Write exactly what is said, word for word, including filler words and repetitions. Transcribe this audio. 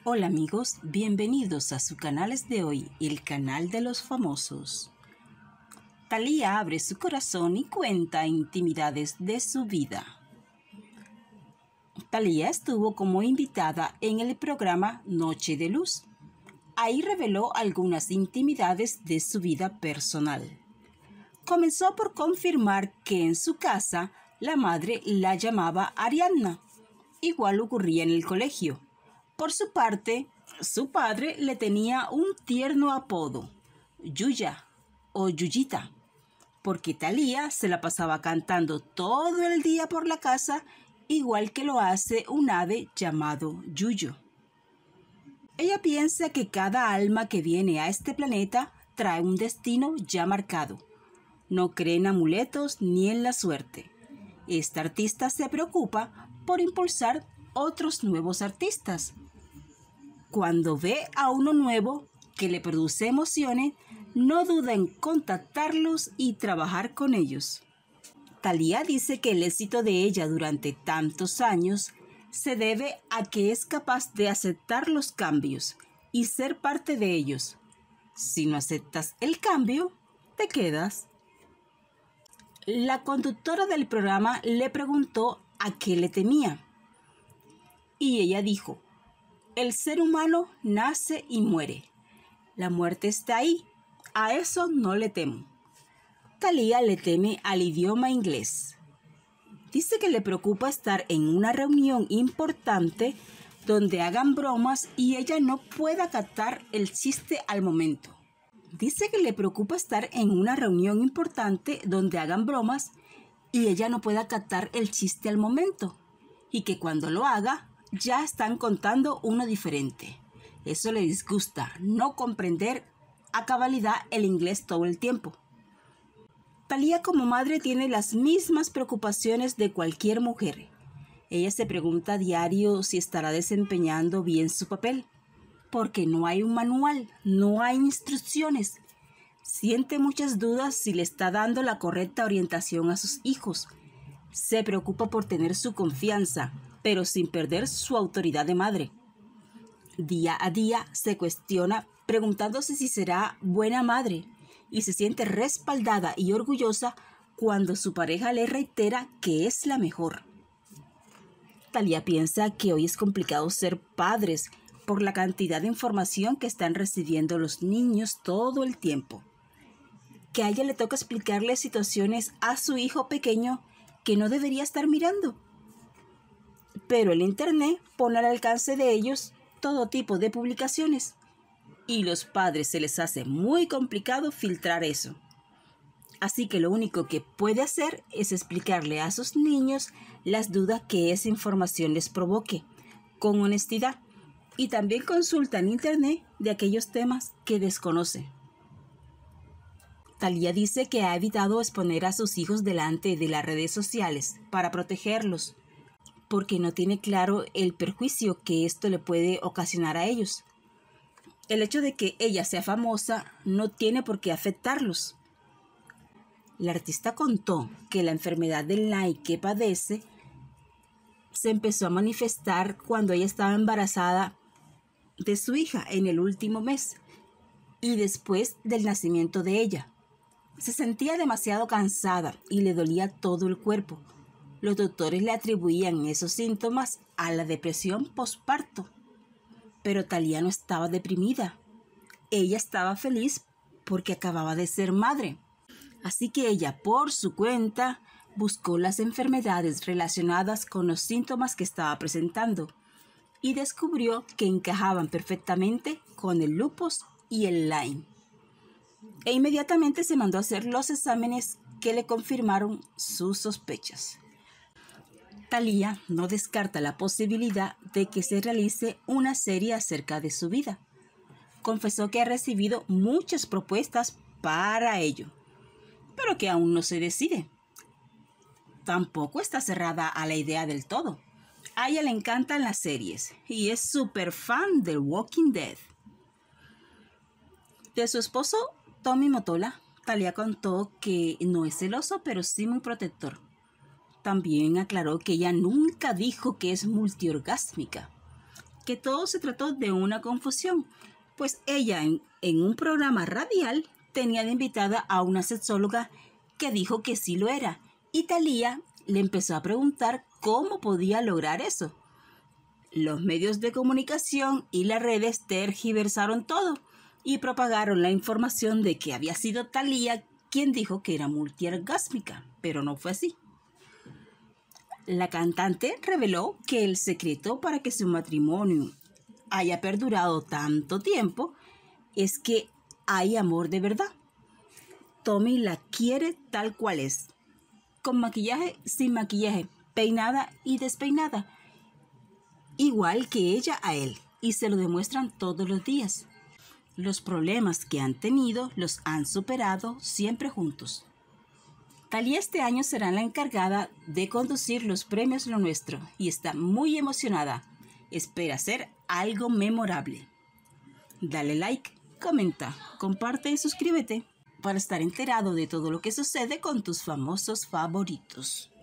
Hola amigos, bienvenidos a su canal de hoy, el canal de los famosos. Thalía abre su corazón y cuenta intimidades de su vida. Thalía estuvo como invitada en el programa Noche de Luz. Ahí reveló algunas intimidades de su vida personal. Comenzó por confirmar que en su casa la madre la llamaba Ariadna. Igual ocurría en el colegio. Por su parte, su padre le tenía un tierno apodo, Yuya o Yuyita, porque Thalía se la pasaba cantando todo el día por la casa, igual que lo hace un ave llamado Yuyo. Ella piensa que cada alma que viene a este planeta trae un destino ya marcado. No cree en amuletos ni en la suerte. Esta artista se preocupa por impulsar otros nuevos artistas. Cuando ve a uno nuevo que le produce emociones, no duda en contactarlos y trabajar con ellos. Thalía dice que el éxito de ella durante tantos años se debe a que es capaz de aceptar los cambios y ser parte de ellos. Si no aceptas el cambio, te quedas. La conductora del programa le preguntó a qué le temía. Y ella dijo: el ser humano nace y muere. La muerte está ahí. A eso no le temo. Thalía le teme al idioma inglés. Dice que le preocupa estar en una reunión importante donde hagan bromas y ella no pueda captar el chiste al momento. Dice que le preocupa estar en una reunión importante donde hagan bromas y ella no pueda captar el chiste al momento. Y que cuando lo haga, ya están contando uno diferente. Eso le disgusta, no comprender a cabalidad el inglés todo el tiempo. Thalía como madre tiene las mismas preocupaciones de cualquier mujer. Ella se pregunta a diario si estará desempeñando bien su papel, porque no hay un manual, no hay instrucciones. Siente muchas dudas si le está dando la correcta orientación a sus hijos. Se preocupa por tener su confianza, pero sin perder su autoridad de madre. Día a día se cuestiona preguntándose si será buena madre y se siente respaldada y orgullosa cuando su pareja le reitera que es la mejor. Thalía piensa que hoy es complicado ser padres por la cantidad de información que están recibiendo los niños todo el tiempo. Que a ella le toca explicarle situaciones a su hijo pequeño que no debería estar mirando. Pero el internet pone al alcance de ellos todo tipo de publicaciones y los padres se les hace muy complicado filtrar eso. Así que lo único que puede hacer es explicarle a sus niños las dudas que esa información les provoque, con honestidad, y también consulta en internet de aquellos temas que desconoce. Thalía dice que ha evitado exponer a sus hijos delante de las redes sociales para protegerlos, porque no tiene claro el perjuicio que esto le puede ocasionar a ellos. El hecho de que ella sea famosa no tiene por qué afectarlos. La artista contó que la enfermedad del Lyme que padece se empezó a manifestar cuando ella estaba embarazada de su hija en el último mes y después del nacimiento de ella. Se sentía demasiado cansada y le dolía todo el cuerpo. Los doctores le atribuían esos síntomas a la depresión posparto. Pero Thalía no estaba deprimida. Ella estaba feliz porque acababa de ser madre. Así que ella, por su cuenta, buscó las enfermedades relacionadas con los síntomas que estaba presentando y descubrió que encajaban perfectamente con el lupus y el Lyme. E inmediatamente se mandó a hacer los exámenes que le confirmaron sus sospechas. Thalía no descarta la posibilidad de que se realice una serie acerca de su vida. Confesó que ha recibido muchas propuestas para ello, pero que aún no se decide. Tampoco está cerrada a la idea del todo. A ella le encantan las series y es súper fan de Walking Dead. De su esposo, Tommy Mottola, Thalía contó que no es celoso, pero sí muy protector. También aclaró que ella nunca dijo que es multiorgásmica. que todo se trató de una confusión, pues ella en, en un programa radial tenía de invitada a una sexóloga que dijo que sí lo era, y Thalía le empezó a preguntar cómo podía lograr eso. Los medios de comunicación y las redes tergiversaron todo y propagaron la información de que había sido Thalía quien dijo que era multiorgásmica, pero no fue así. La cantante reveló que el secreto para que su matrimonio haya perdurado tanto tiempo es que hay amor de verdad. Tommy la quiere tal cual es, con maquillaje, sin maquillaje, peinada y despeinada, igual que ella a él, y se lo demuestran todos los días. Los problemas que han tenido los han superado siempre juntos. Thalía este año será la encargada de conducir los premios Lo Nuestro y está muy emocionada. Espera hacer algo memorable. Dale like, comenta, comparte y suscríbete para estar enterado de todo lo que sucede con tus famosos favoritos.